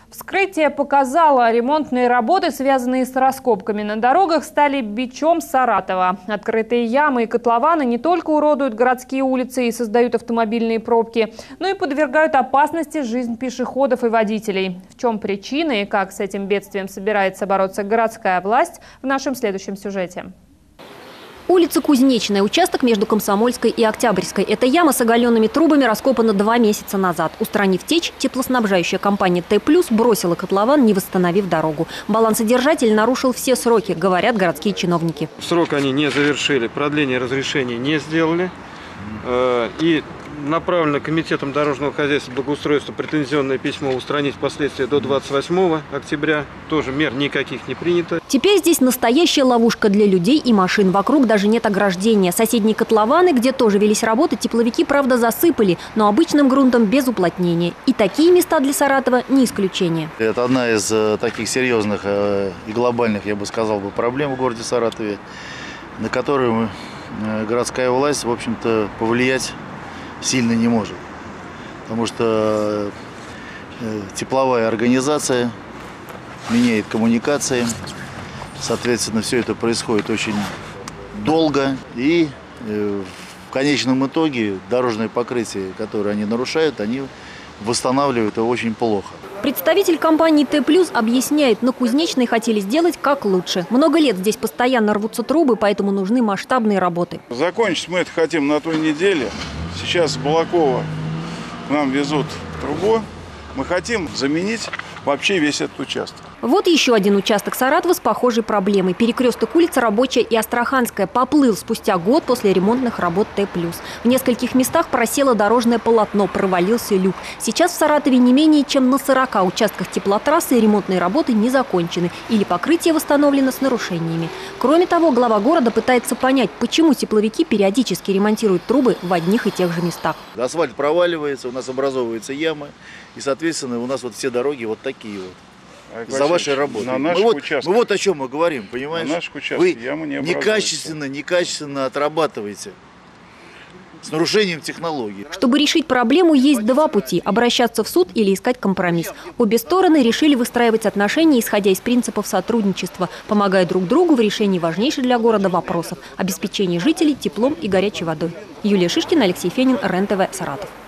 Вскрытие показало, ремонтные работы, связанные с раскопками на дорогах, стали бичом Саратова. Открытые ямы и котлованы не только уродуют городские улицы и создают автомобильные пробки, но и подвергают опасности жизнь пешеходов и водителей. В чем причина и как с этим бедствием собирается бороться городская власть, в нашем следующем сюжете. Улица Кузнечная, участок между Комсомольской и Октябрьской. Эта яма с оголенными трубами раскопана 2 месяца назад. Устранив течь, теплоснабжающая компания Т+, бросила котлован, не восстановив дорогу. Балансодержатель нарушил все сроки, говорят городские чиновники. Срок они не завершили, продление разрешения не сделали. И направлено Комитетом дорожного хозяйства и благоустройства претензионное письмо устранить последствия до 28 октября. Тоже мер никаких не принято. Теперь здесь настоящая ловушка для людей и машин. Вокруг даже нет ограждения. Соседние котлованы, где тоже велись работы, тепловики, правда, засыпали, но обычным грунтом без уплотнения. И такие места для Саратова не исключение. Это одна из таких серьезных и глобальных, я бы сказал, проблем в городе Саратове, на которую городская власть, в общем-то, повлиять сильно не может. Потому что тепловая организация меняет коммуникации. Соответственно, все это происходит очень долго. И в конечном итоге дорожное покрытие, которое они нарушают, они восстанавливают его очень плохо. Представитель компании Т+ объясняет, на Кузнечной хотели сделать как лучше. Много лет здесь постоянно рвутся трубы, поэтому нужны масштабные работы. Закончить мы это хотим на той неделе. Сейчас с Балакова к нам везут трубу. Мы хотим заменить вообще весь этот участок. Вот еще один участок Саратова с похожей проблемой. Перекресток улиц Рабочая и Астраханская поплыл спустя год после ремонтных работ Т+. В нескольких местах просело дорожное полотно, провалился люк. Сейчас в Саратове не менее чем на 40 участках теплотрассы ремонтные работы не закончены или покрытие восстановлено с нарушениями. Кроме того, глава города пытается понять, почему тепловики периодически ремонтируют трубы в одних и тех же местах. Асфальт проваливается, у нас образовываются ямы, и, соответственно, у нас вот все дороги вот такие вот. За вашей работой. Мы вот о чем мы говорим, понимаешь? На наших участках вы ямы не некачественно отрабатываете с нарушением технологий. Чтобы решить проблему, есть 2 пути – обращаться в суд или искать компромисс. Обе стороны решили выстраивать отношения, исходя из принципов сотрудничества, помогая друг другу в решении важнейших для города вопросов – обеспечения жителей теплом и горячей водой. Юлия Шишкина, Алексей Фенин, РЕН-ТВ, Саратов.